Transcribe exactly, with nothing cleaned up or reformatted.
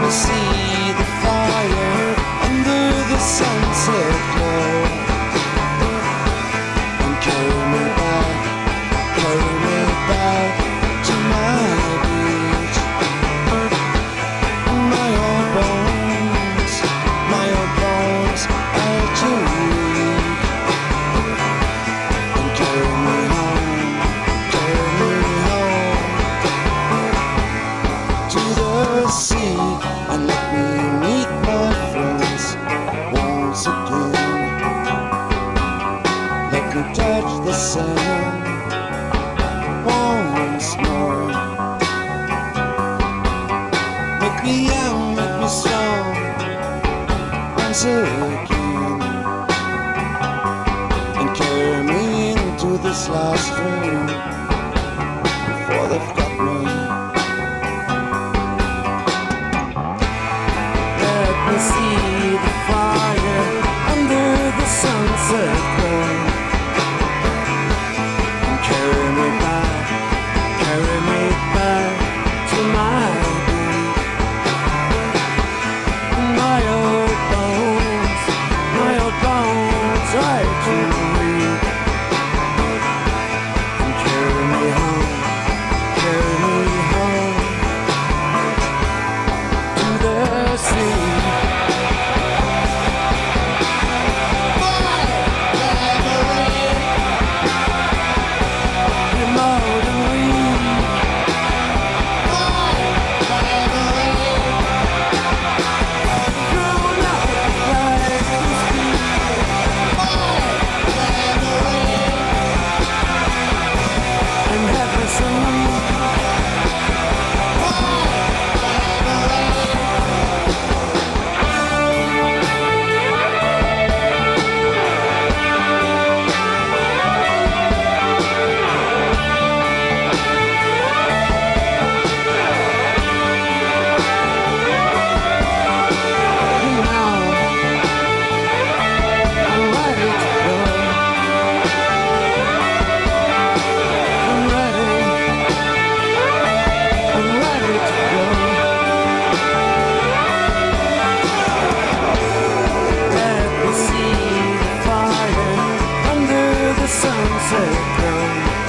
me see the fire under the sunset glow, and carry me back, carry me back to my beach. My old bones, my old bones are too weak, and carry me home, carry me home to the sea, and let me meet my friends once again. Let me touch the sand once more. Make me young, make me strong once again, and carry me into this last dream before they've got me. Let me see the fire under the sunset glow, and carry me back, carry me back to my beach. My old bones, my old bones are too weak, and carry me home, carry me home to the sea. Sunset glow.